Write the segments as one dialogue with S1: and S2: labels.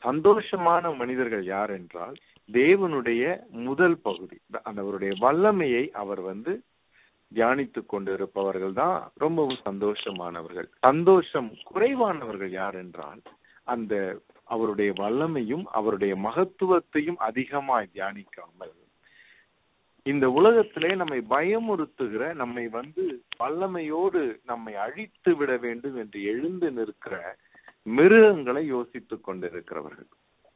S1: சந்தோஷமான மனிதர்கள் யார் என்றால் தேவனுடைய முதல் பகுதி, அவருடைய வல்லமையை அவர் தியானித்துக் கொண்டிருப்பவர்கள் தான் ரொம்பவும் சந்தோஷமானவர்கள். சந்தோஷம் குறைவானவர்கள் யார் என்றால் அந்த அவருடைய வல்லமையும் அவருடைய மகத்துவத்தையும் அதிகமாய் தியானிக்காமல் இந்த உலகத்திலே நம்மை பயமுறுத்துகிற, நம்மை வல்லமையோடு நம்மை அழித்து விட வேண்டும் என்று எழுந்து நிற்கிற மிருகங்களை யோசித்துக் கொண்டிருக்கிறவர்கள்.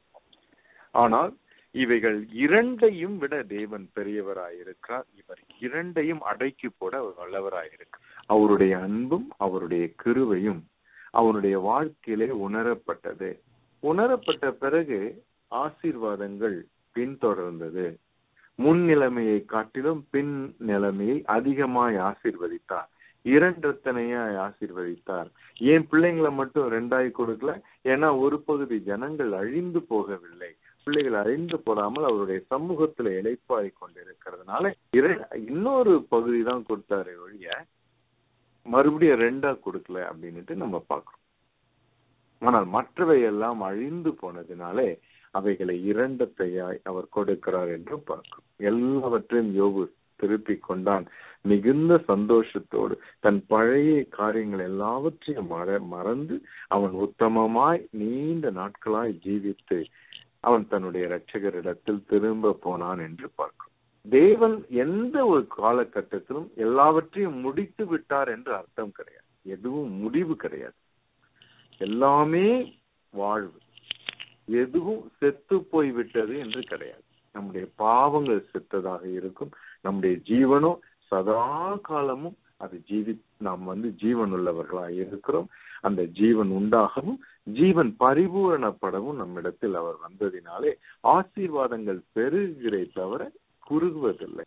S1: ஆனால் இவைகள் இரண்டையும் விட தேவன் பெரியவராயிருக்கிறார். இவர் இரண்டையும் அடக்கி போட அவர் வல்லவராயிருக்கிறார். அவருடைய அன்பும் அவருடைய கிருபையும் அவனுடைய வாழ்க்கையிலே உணரப்பட்டது. உணரப்பட்ட பிறகு ஆசீர்வாதங்கள் பின்தொடர்ந்தது. முன் நிலைமையை காட்டிலும் பின் நிலைமையை அதிகமாய் ஆசீர்வதித்தார். இரண்டத்தனையாய் ஆசீர்வதித்தார். ஏன் பிள்ளைங்களை மட்டும் 2 கொடுக்கல? ஏன்னா ஒரு பகுதி ஜனங்கள் அழிந்து போகவில்லை. பிள்ளைகள் அழிந்து போடாமல் அவருடைய சமூகத்துல இளைப்பாய் கொண்டிருக்கிறதுனால இன்னொரு பகுதி தான் கொடுத்தாரு ஒழிய மறுபடியும் 2 கொடுக்கல அப்படின்னுட்டு நம்ம பார்க்கிறோம். ஆனால் மற்றவை எல்லாம் அழிந்து போனதினாலே அவைகளை 2 அவர் கொடுக்கிறார் என்று பார்க்கிறோம். எல்லாவற்றையும் யோபு திருப்பி கொண்டான். மிகுந்த சந்தோஷத்தோடு தன் பழைய காரியங்கள் எல்லாவற்றையும் மறந்து அவன் உத்தமமாய் நீண்ட நாட்களாய் ஜீவித்து அவன் தன்னுடைய இரட்சகரிடத்தில் திரும்ப போனான் என்று பார்க்கிறோம். தேவன் எந்த ஒரு காலகட்டத்திலும் எல்லாவற்றையும் முடித்து விட்டார் என்று அர்த்தம் கிடையாது. எதுவும் முடிவு கிடையாது. எல்லாமே வாழ்வு. எதுவும் செத்து போய்விட்டது என்று கிடையாது. நம்முடைய பாவங்கள் செத்ததாக இருக்கும். நம்முடைய ஜீவனோ சதா காலமும் அது நாம் ஜீவன் உள்ளவர்களாக இருக்கிறோம். அந்த ஜீவன் உண்டாகவும் ஜீவன் பரிபூரணப்படவும் நம்மிடத்தில் அவர் வந்ததினாலே ஆசீர்வாதங்கள் பெருகிறே தவிர குறுகுவதில்லை.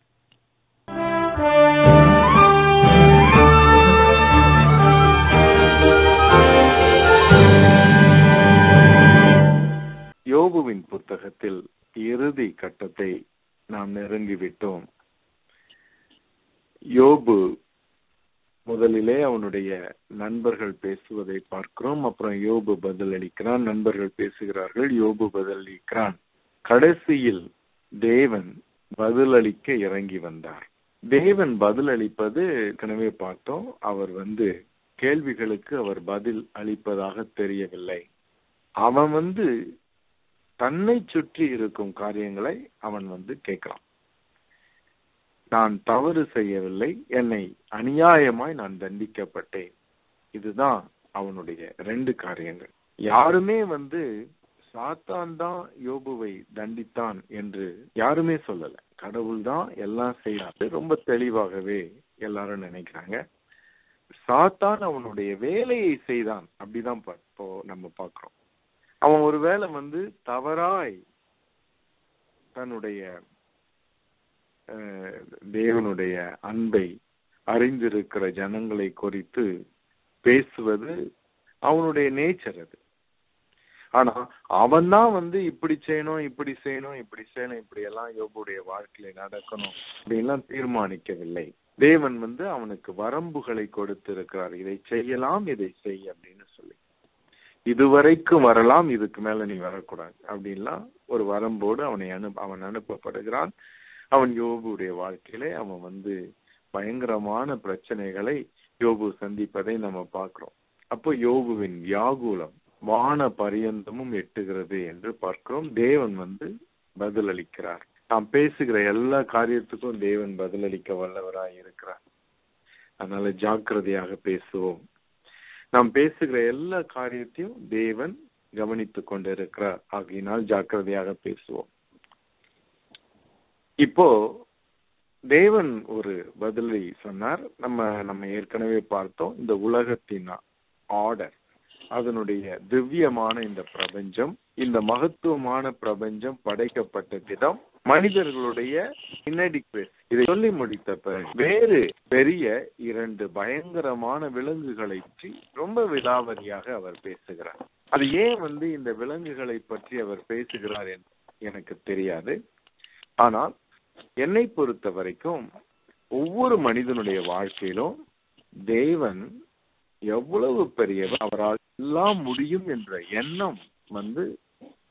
S1: யோபுவின் புத்தகத்தில் இறுதி கட்டத்தை நாம் நெருங்கிவிட்டோம். யோபு முதலிலே அவனுடைய நண்பர்கள் பேசுவதை பார்க்கிறோம். அப்புறம் யோபு பதிலளிக்கிறான். நண்பர்கள் பேசுகிறார்கள், யோபு பதிலளிக்கிறான். கடைசியில் தேவன் பதிலளிக்க இறங்கி வந்தார். தேவன் பதிலளிப்பது ஏற்கனவே பார்த்தோம். அவர் கேள்விகளுக்கு அவர் பதில் அளிப்பதாக தெரியவில்லை. அவன் தன்னை சுற்றி இருக்கும் காரியங்களை அவன் கேட்கிறான். நான் தவறு செய்யவில்லை, என்னை அநியாயமாய் நான் தண்டிக்கப்பட்டேன். இதுதான் அவனுடைய 2 காரியங்கள். யாருமே சாத்தான் தான் யோபுவை தண்டித்தான் என்று யாருமே சொல்லல. கடவுள் தான் எல்லாம் செய்யறாரு. ரொம்ப தெளிவாகவே எல்லாரும் நினைக்கிறாங்க. சாத்தான் அவனுடைய வேலையை செய்தான். அப்படிதான் இப்போ நம்ம பார்க்கிறோம். அவன் ஒருவேளை தவறாய் தன்னுடைய தேவனுடைய அன்பை அறிந்திருக்கிற ஜனங்களை குறித்து பேசுவது அவனுடைய நேச்சர். அது ஆனா அவன் தான் இப்படி செய்யணும், இப்படி செய்யணும், இப்படி செய்யணும், இப்படி எல்லாம் யோபுடைய வாழ்க்கையில நடக்கணும் அப்படின்லாம் தீர்மானிக்கவில்லை. தேவன் அவனுக்கு வரம்புகளை கொடுத்திருக்கிறார். இதை செய்யலாம், இதை செய் அப்படின்னு சொல்லி. இதுவரைக்கும் வரலாம், இதுக்கு மேல நீ வரக்கூடாது அப்படின்லாம் ஒரு வரம்போடு அவன் அனுப்பப்படுகிறான். அவன் யோபுடைய வாழ்க்கையிலே அவன் பயங்கரமான பிரச்சனைகளை யோபு சந்திப்பதை நம்ம பார்க்கிறோம். அப்போ யோபுவின் வியாகுலம் வான பரியந்தமும் எட்டுகிறது என்று பார்க்கிறோம். தேவன் பதிலளிக்கிறார். நாம் பேசுகிற எல்லா காரியத்துக்கும் தேவன் பதிலளிக்க வல்லவராய் இருக்கிறார். அதனால ஜாக்கிரதையாக பேசுவோம். நாம் பேசுகிற எல்லா காரியத்தையும் தேவன் கவனித்துக் கொண்டிருக்கிறார். ஆகையினால் ஜாக்கிரதையாக பேசுவோம். இப்போ தேவன் ஒரு பதிலை சொன்னார். நம்ம ஏற்கனவே பார்த்தோம். இந்த உலகத்தின் ஆர்டர், அதனுடைய திவ்யமான இந்த பிரபஞ்சம், இந்த மகத்துவமான பிரபஞ்சம் படைக்கப்பட்ட விதம், மனிதர்களுடைய இன்எடிக்வேட், இதை சொல்லி முடித்த பிறகு வேறு பெரிய 2 பயங்கரமான விலங்குகளை பற்றி ரொம்ப விலாவரியாக அவர் பேசுகிறார். அது ஏன் இந்த விலங்குகளை பற்றி அவர் பேசுகிறார் என்று எனக்கு தெரியாது. ஆனால் என்னை பொறுத்த வரைக்கும் ஒவ்வொரு மனிதனுடைய வாழ்க்கையிலும் தேவன் எவ்வளவு பெரியவர், அவரால் எல்லாம் முடியும் என்ற எண்ணம்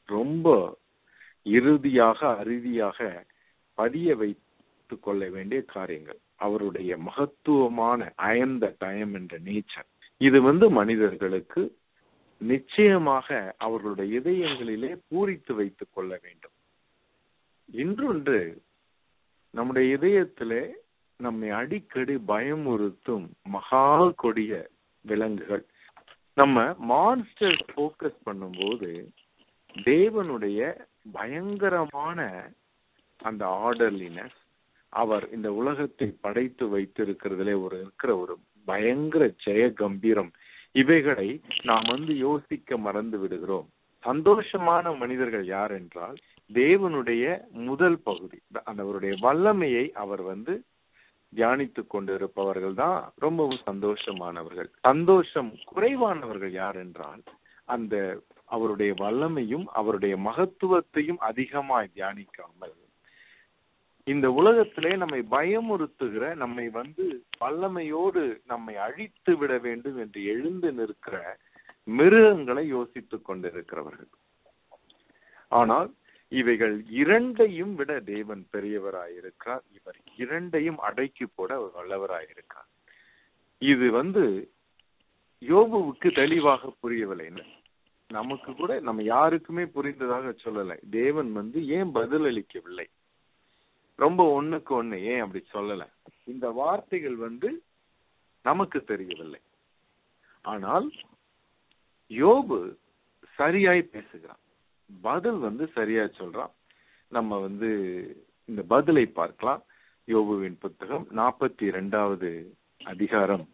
S1: ரொம்ப இறுதியாக அறுதியாக பதிய வைத்துக் கொள்ள வேண்டிய காரியங்கள். அவருடைய மகத்துவமான ஐ அம் த டைம் என்ற நேச்சர், இது மனிதர்களுக்கு நிச்சயமாக அவர்களுடைய இதயங்களிலே பூரித்து வைத்துக் கொள்ள வேண்டும். இன்றொன்று நம்முடைய இதயத்திலே நம்மை அடிக்கடி பயமுறுத்தும் மகா கொடிய விலங்குகள். நம்ம மான்ஸ்டர் போக்கஸ் பண்ணும்போது தேவனுடைய பயங்கரமான அந்த ஆர்டர்லினஸ், அவர் இந்த உலகத்தை படைத்து வைத்திருக்கிறதுல இருக்கிற ஒரு பயங்கர ஜெய கம்பீரம், இவைகளை நாம் யோசிக்க மறந்து விடுகிறோம். சந்தோஷமான மனிதர்கள் யார் என்றால் தேவனுடைய முதல் பகுதி, அவருடைய வல்லமையை அவர் தியானித்துக் கொண்டிருப்பவர்கள் தான் ரொம்பவும் சந்தோஷமானவர்கள். சந்தோஷம் குறைவானவர்கள் யார் என்றால் அந்த அவருடைய வல்லமையும் அவருடைய மகத்துவத்தையும் அதிகமாய் தியானிக்காமல் இந்த உலகத்திலே நம்மை பயமுறுத்துகிற, நம்மை வல்லமையோடு நம்மை அழித்து விட வேண்டும் என்று எழுந்து நிற்கிற மிருகங்களை யோசித்துக் கொண்டிருக்கிறவர்கள். ஆனால் இவைகள் இரண்டையும் விட தேவன் பெரியவராயிருக்கிறார். இவர் இரண்டையும் அடக்கி போட அவர் வல்லவராயிருக்கிறார். இது யோபுவுக்கு தெளிவாக புரியவில்லை. நமக்கு கூட நம்ம யாருக்குமே புரிந்ததாக சொல்லலை. தேவன் ஏன் பதில் அளிக்கவில்லை, ரொம்ப ஒண்ணுக்கு ஒண்ணு ஏன் அப்படி சொல்லல, இந்த வார்த்தைகள் நமக்கு தெரியவில்லை. ஆனால் யோபு சரியாய் பேசுகிறான், பதில் சரியா சொல்றான். நம்ம இந்த பதிலை பார்க்கலாம். யோபுவின் புத்தகம் 42வது அதிகாரம்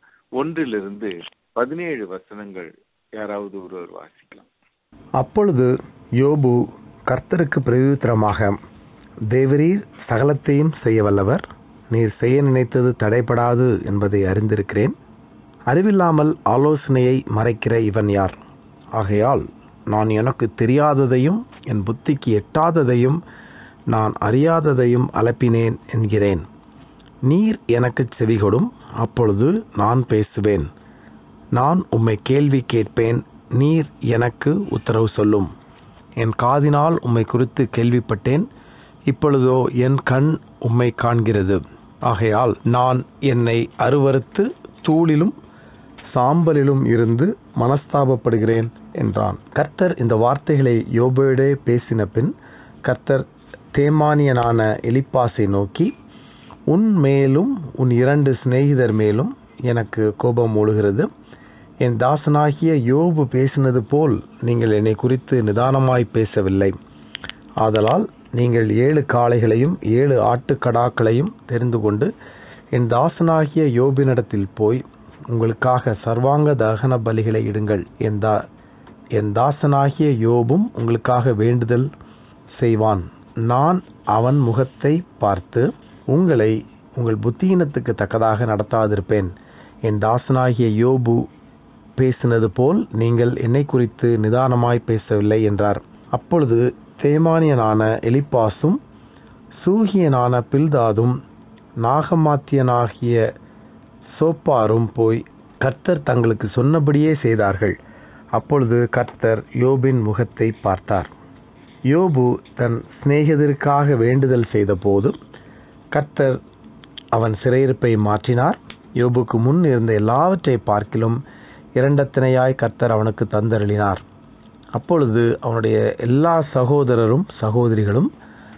S1: 1-17 வசனங்கள் யாராவது ஒருவர் வாசிக்கலாம்.
S2: அப்பொழுது யோபு கர்த்தருக்கு பிரதியுத்தரமாக, தேவரீர் சகலத்தையும் செய்ய வல்லவர், நீர் செய்ய நினைத்தது தடைபடாது என்பதை அறிந்திருக்கிறேன். அறிவில்லாமல் ஆலோசனையை மறைக்கிற இவன் யார்? ஆகையால் நான் எனக்கு தெரியாததையும் என் புத்திக்கு எட்டாததையும் நான் அறியாததையும் அலப்பினேன் என்கிறேன். நீர் எனக்கு செவிகொடும், அப்பொழுது நான் பேசுவேன். நான் உம்மை கேள்வி கேட்பேன், நீர் எனக்கு உத்தரவு சொல்லும். என் காதினால் உம்மை குறித்து கேள்விப்பட்டேன், இப்பொழுதோ என் கண் உம்மை காண்கிறது. ஆகையால் நான் என்னை அருவருத்து தூளிலும் சாம்பலிலும் இருந்து மனஸ்தாபப்படுகிறேன் என்றான். கர்த்தர் இந்த வார்த்தைகளை யோபுவோடே பேசின பின் கர்த்தர் தேமானியனான எலிப்பாசை நோக்கி, உன் மேலும் உன் 2 சிநேகிதர் மேலும் எனக்கு கோபம் மூளுகிறது. என் தாசனாகிய யோபு பேசினது போல் நீங்கள் என்னை குறித்து நிதானமாய் பேசவில்லை. ஆதலால் நீங்கள் 7 காளைகளையும் 7 ஆட்டுக்கடாக்களையும் தெரிந்து கொண்டு என் தாசனாகிய யோபினிடத்தில் போய் உங்களுக்காக சர்வாங்க தகன பலிகளை இடுங்கள். என் தாசனாகிய யோபும் உங்களுக்காக வேண்டுதல் செய்வான். நான் அவன் முகத்தை பார்த்து உங்களை உங்கள் புத்தியினத்துக்கு தக்கதாக நடத்தாதிருப்பேன். என் தாசனாகிய யோபு பேசினது போல் நீங்கள் என்னை குறித்து நிதானமாய் பேசவில்லை என்றார். அப்பொழுது தேமானியனான எலிப்பாசும் சூகியனான பில்தாதும் நாகமாத்தியனாகிய சோப்பாரும் போய் கர்த்தர் தங்களுக்கு சொன்னபடியே செய்தார்கள். அப்பொழுது கர்த்தர் யோபின் முகத்தை பார்த்தார். யோபு தன் சிநேகிதருக்காக வேண்டுதல் செய்த போது கர்த்தர் அவன் சிறையிருப்பை மாற்றினார். யோபுக்கு முன் இருந்த எல்லாவற்றை பார்க்கிலும் இரண்டத்தனையாய் கர்த்தர் அவனுக்கு தந்தருளினார். அப்பொழுது அவனுடைய எல்லா சகோதரரும் சகோதரிகளும்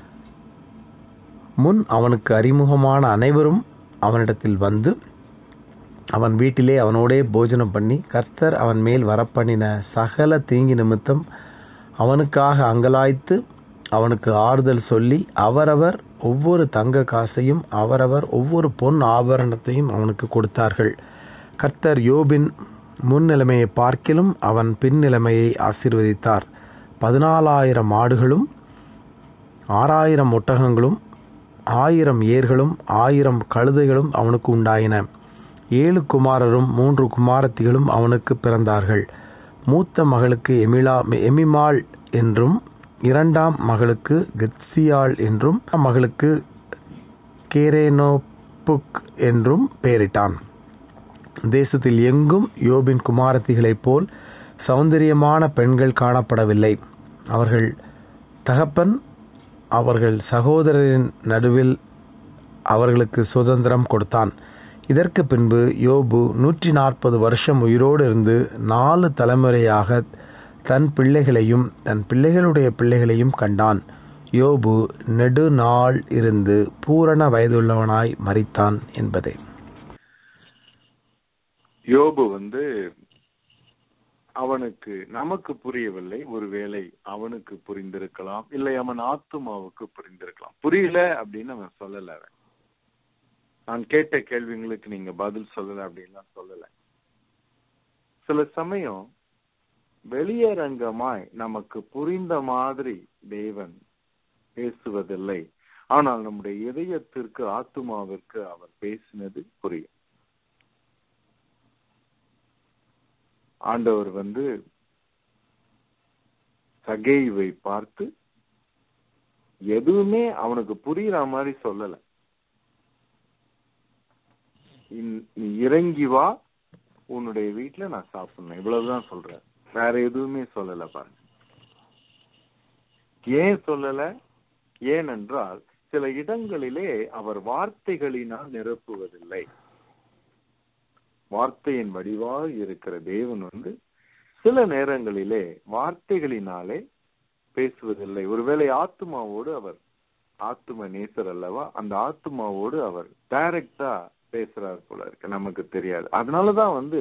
S2: முன் அவனுக்கு அறிமுகமான அனைவரும் அவனிடத்தில் வந்து அவன் வீட்டிலே அவனோடே போஜனம் பண்ணி கர்த்தர் அவன் மேல் வரப்பண்ணின சகல தீங்கி நிமித்தம் அவனுக்காக அங்கலாய்த்து அவனுக்கு ஆறுதல் சொல்லி அவரவர் ஒவ்வொரு தங்க காசையும் அவரவர் ஒவ்வொரு பொன் ஆபரணத்தையும் அவனுக்கு கொடுத்தார்கள். கர்த்தர் யோபின் முன் நிலைமையை பார்க்கிலும் அவன் பின் நிலைமையை ஆசீர்வதித்தார். 14,000 ஆடுகளும் 6,000 ஒட்டகங்களும் 1000 ஏர்களும் 1000 கழுதைகளும் அவனுக்கு உண்டாயின. 7 குமாரரும் 3 குமாரத்திகளும் அவனுக்கு பிறந்தார்கள். மூத்த மகளுக்கு எமிமாள் என்றும் 2ஆம் மகளுக்கு கெத்சியாள் என்றும் மகளுக்கு கேரேனோப்புக் என்றும் பெயரிட்டான். தேசத்தில் எங்கும் யோபின் குமாரத்திகளைப் போல் சௌந்தரியமான பெண்கள் காணப்படவில்லை. அவர்கள் தகப்பன் அவர்கள் சகோதரரின் நடுவில் அவர்களுக்கு சுதந்திரம் கொடுத்தான். இதற்கு பின்பு யோபு 140 வருஷம் உயிரோடு இருந்து 4 தலைமுறையாக தன் பிள்ளைகளையும் தன் பிள்ளைகளுடைய பிள்ளைகளையும் கண்டான். யோபு நெடுநாள் இருந்து பூரண வயதுள்ளவனாய் மரித்தான் என்பதே.
S1: யோபு அவனுக்கு நமக்கு புரியவில்லை, ஒருவேளை அவனுக்கு புரிந்திருக்கலாம், இல்லை அவன் ஆத்துமாவுக்கு புரிந்திருக்கலாம். புரியல அப்படின்னு அவன் சொல்லல. நான் கேட்ட கேள்விங்களுக்கு நீங்க பதில் சொல்லல அப்படின்லாம் சொல்லல. சில சமயம் வெளியரங்கமாய் நமக்கு புரிந்த மாதிரி தேவன் பேசுவதில்லை, ஆனால் நம்முடைய இதயத்திற்கு ஆத்துமாவிற்கு அவர் பேசினது புரியும். ஆண்டவர் சகேயுவை பார்த்து எதுவுமே அவனுக்கு புரியுற மாதிரி சொல்லல. நீ இறங்கி வா, உன்னுடைய வீட்டுல நான் சாப்பிடணும், இவ்வளவுதான் சொல்றேன், வேற எதுவுமே சொல்லல. பாருங்க, ஏன் சொல்லல? ஏனென்றால் சில இடங்களிலே அவர் வார்த்தைகளினால் நிரப்புவதில்லை. வார்த்தையின் வடிவாக இருக்கிற தேவன் சில நேரங்களிலே வார்த்தைகளினாலே பேசுவதில்லை. ஒருவேளை ஆத்துமாவோடு அவர் ஆத்தும நேசர் அல்லவா, அந்த ஆத்துமாவோடு அவர் டைரக்டா பேசுறாரு போல இருக்கு, நமக்கு தெரியாது. அதனாலதான்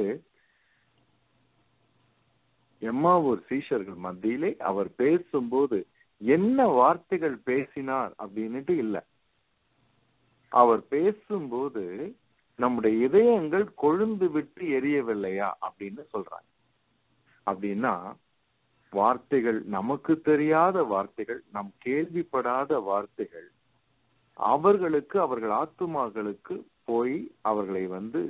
S1: எம்மாவூர் சீஷர்கள் மத்தியிலே அவர் பேசும்போது என்ன வார்த்தைகள் பேசினார் அப்படின்னுட்டு இல்ல, அவர் பேசும்போது நம்முடைய இதயங்கள் கொழுந்து விட்டு எரியவில்லையா அப்படின்னு சொல்றாங்க. அப்படின்னா வார்த்தைகள், நமக்கு தெரியாத வார்த்தைகள், நம் கேள்விப்படாத வார்த்தைகள் அவர்களுக்கு, அவர்கள் ஆத்துமாக்களுக்கு போய் அவர்களை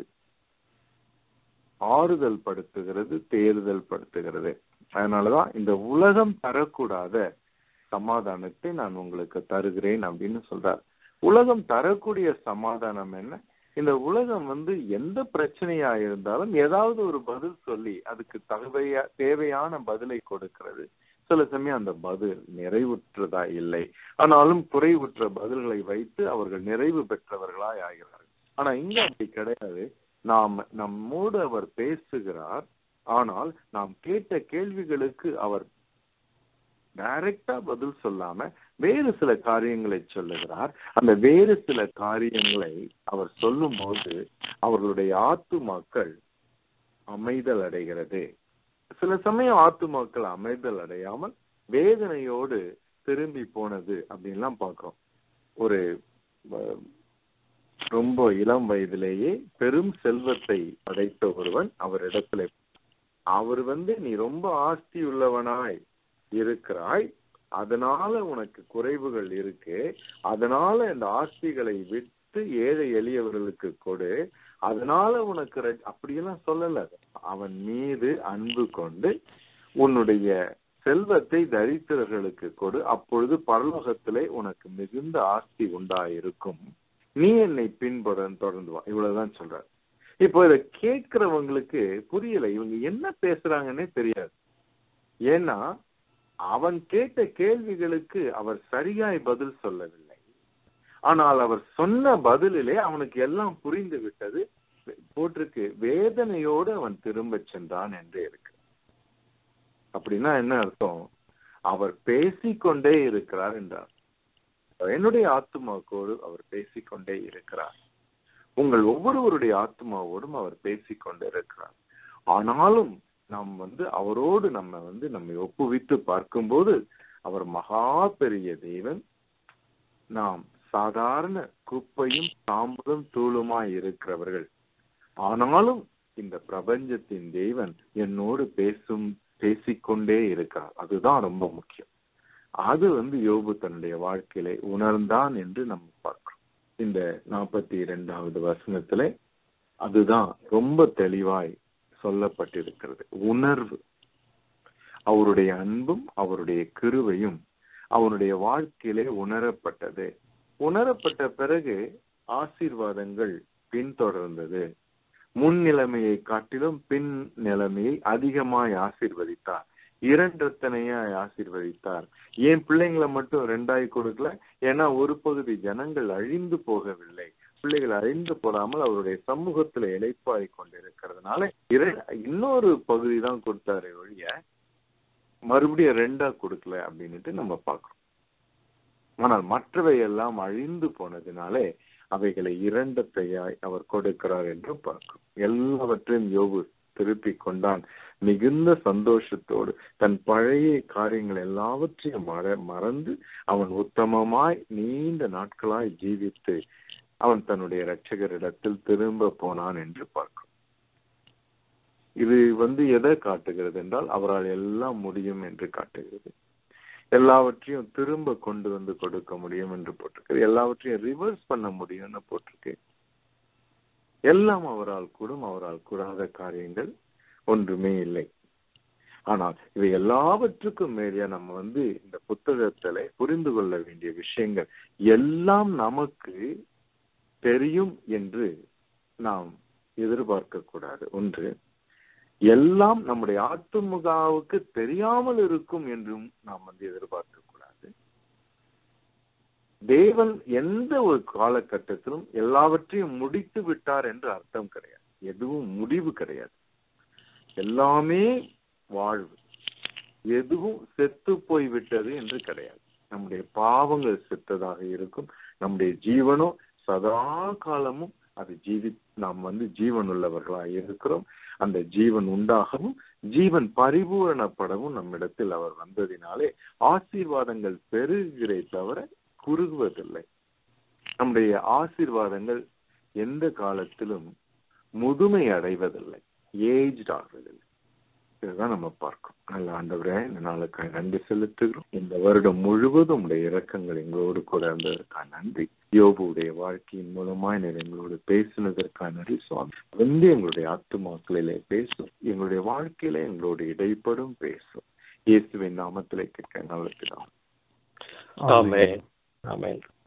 S1: ஆறுதல் படுத்துகிறது, தேறுதல் படுத்துகிறது. அதனாலதான் இந்த உலகம் தரக்கூடாத சமாதானத்தை நான் உங்களுக்கு தருகிறேன் அப்படின்னு சொல்றார். உலகம் தரக்கூடிய சமாதானம் என்ன? இந்த உலகம் எந்த பிரச்சனையா இருந்தாலும் ஏதாவது ஒரு பதில் சொல்லி அதுக்கு தேவையான பதிலை கொடுக்கிறது. சில சமயம் அந்த பதில் நிறைவுற்றதா இல்லை, ஆனாலும் குறைவுற்ற பதில்களை வைத்து அவர்கள் நிறைவு பெற்றவர்களாய் ஆகிறார்கள். ஆனா இங்க அப்படி கிடையாது. நம்மோடு அவர் பேசுகிறார், ஆனால் நாம் கேட்ட கேள்விகளுக்கு அவர் டைரக்டா பதில் சொல்லாம வேறு சில காரியங்களை சொல்லுகிறார். அந்த வேறு சில காரியங்களை அவர் சொல்லும் போது அவர்களுடைய ஆத்துமாக்கள் அமைதல் அடைகிறது. சில சமயம் ஆத்துமாக்கள் அமைதல் அடையாமல் வேதனையோடு திரும்பி போனது அப்படின்லாம் பார்க்கிறோம். ஒரு ரொம்ப இளம் வயதிலேயே பெரும் செல்வத்தை படைத்த ஒருவன் அவரிடத்துல, அவர் நீ ரொம்ப ஆஸ்தி உள்ளவனாய் இருக்கிறாய், அதனால உனக்கு குறைவுகள் இருக்கு, அதனால இந்த ஆஸ்திகளை விட்டு ஏழை எளியவர்களுக்கு கொடு, அதனால உனக்கு அப்படியெல்லாம் சொல்லல. அவன் மீது அன்பு கொண்டு உன்னுடைய செல்வத்தை தரித்திரர்களுக்கு கொடு, அப்பொழுது பரலோகத்திலே உனக்கு மிகுந்த ஆஸ்தி உண்டாயிருக்கும், நீ என்னை தொடர்ந்து வா. இவ்வளவுதான் சொல்றாரு. இப்போ இதை கேட்கிறவங்களுக்கு புரியல, இவங்க என்ன பேசுறாங்கன்னே தெரியாது. ஏன்னா அவன் கேட்ட கேள்விகளுக்கு அவர் சரியாய் பதில் சொல்லவில்லை, ஆனால் அவர் சொன்ன பதிலிலே அவனுக்கு எல்லாம் புரிந்து விட்டது. போட்டிருக்கு, வேதனையோடு அவன் திரும்ப சென்றான் என்று இருக்கு. அப்படின்னா என்ன அர்த்தம்? அவர் பேசிக்கொண்டே இருக்கிறார் என்றார். என்னுடைய ஆத்துமாவோடு அவர் பேசிக்கொண்டே இருக்கிறார். உங்கள் ஒவ்வொருவருடைய ஆத்துமாவோடும் அவர் பேசிக்கொண்டே இருக்கிறார். ஆனாலும் நாம் அவரோடு நம்மை ஒப்புவித்து பார்க்கும்போது அவர் மகா பெரிய தேவன், நாம் சாதாரண குப்பையும் சாம்பலும் தூளுமாய் இருக்கிறவர்கள். ஆனாலும் இந்த பிரபஞ்சத்தின் தேவன் என்னோடு பேசிக்கொண்டே இருக்கிறார். அதுதான் ரொம்ப முக்கியம். அது யோபு தன்னுடைய வாழ்க்கையிலே உணர்ந்தான் என்று நம்ம பார்க்கிறோம். இந்த 42வது வசனத்திலே அதுதான் ரொம்ப தெளிவாய் சொல்லப்பட்டிருக்கிறது. உணர்வு, அவருடைய அன்பும் அவருடைய கிருபையும் அவருடைய வாழ்க்கையிலே உணரப்பட்டது. உணரப்பட்ட பிறகு ஆசீர்வாதங்கள் பின்தொடர்ந்தது. முன் நிலைமையை காட்டிலும் பின் நிலைமையை அதிகமாய் ஆசீர்வதித்தார். இரண்டத்தனையாய் ஆசீர்வதித்தார். ஏன் பிள்ளைங்களை மட்டும் 2 கொடுக்கல? ஏன்னா ஒரு பகுதி ஜனங்கள் அழிந்து போகவில்லை. பிள்ளைகள் அழிந்து போடாமல் அவருடைய சமூகத்துல இளைப்பாய் கொண்டிருக்கிறதுனால இன்னொரு பகுதி தான் கொடுத்தாரு ஒழிய மறுபடியும் 2 கொடுக்கல அப்படின்னுட்டு நம்ம பார்க்கிறோம். ஆனால் மற்றவை எல்லாம் அழிந்து போனதினாலே அவைகளை 2 அவர் கொடுக்கிறார் என்று பார்க்கிறோம். எல்லாவற்றையும் யோபு திருப்பி கொண்டான். மிகுந்த சந்தோஷத்தோடு தன் பழைய காரியங்கள் எல்லாவற்றையும் மறந்து அவன் உத்தமமாய் நீண்ட நாட்களாய் ஜீவித்து அவன் தன்னுடைய இரட்சகரிடத்தில் திரும்ப போனான் என்று பார்க்கிறோம். இது எதை காட்டுகிறது என்றால் அவரால் எல்லாம் முடியும் என்று காட்டுகிறது. எல்லாவற்றையும் திரும்ப கொண்டு வந்து கொடுக்க முடியும் என்று போட்டிருக்கு. எல்லாவற்றையும் ரிவர்ஸ் பண்ண முடியும்னு போட்டிருக்கு. எல்லாம் அவரால் கூடும், அவரால் கூடாத காரியங்கள் ஒன்றுமே இல்லை. ஆனால் இவை எல்லாவற்றுக்கும் மேலே நம்ம இந்த புத்தகத்துல புரிந்து கொள்ள வேண்டிய விஷயங்கள் எல்லாம் நமக்கு தெரியும் என்று நாம் எதிர்பார்க்க கூடாது. ஒன்று, எல்லாம் நம்முடைய ஆத்துமகாவுக்கு தெரியாமல் இருக்கும் என்றும் நாம் எதிர்பார்க்க கூடாது. தேவன் எந்த ஒரு காலகட்டத்திலும் எல்லாவற்றையும் முடித்து விட்டார் என்று அர்த்தம் கிடையாது. எதுவும் முடிவு கிடையாது. எல்லாமே வாழ்வு. எதுவும் செத்து போய்விட்டது என்று கிடையாது. நம்முடைய பாவங்கள் செத்ததாக இருக்கும். நம்முடைய ஜீவனோ சதா காலமும் அது நாம் ஜீவன் உள்ளவர்களாக இருக்கிறோம். அந்த ஜீவன் உண்டாகவும் ஜீவன் பரிபூரணப்படவும் நம்மிடத்தில் அவர் வந்ததினாலே ஆசீர்வாதங்கள் பெருகிறே தவிர குறுகுவதில்லை. நம்முடைய ஆசீர்வாதங்கள் எந்த காலத்திலும் முதுமை அடைவதில்லை, ஏஜ்ட் ஆகுவதில்லை. இதுதான் நம்ம பார்க்கிறோம். நல்ல ஆண்டவரே, இந்த நாளுக்கு நன்றி செலுத்துகிறோம். இந்த வருடம் முழுவதும் உடைய இரக்கங்கள் எங்களோடு கூட இருந்ததற்காக நன்றி. யோபுடைய வாழ்க்கையின் மூலமாய் எங்களோடு பேசினதற்காக நன்றி சுவாமி. எங்களுடைய ஆத்துமாக்களிலே பேசும், எங்களுடைய வாழ்க்கையில எங்களோடு இடைப்படும் பேசும். இயேசுவின் நாமத்திலே கேட்க நல்ல பிதாவே.
S3: ஆமென். ஆமென்.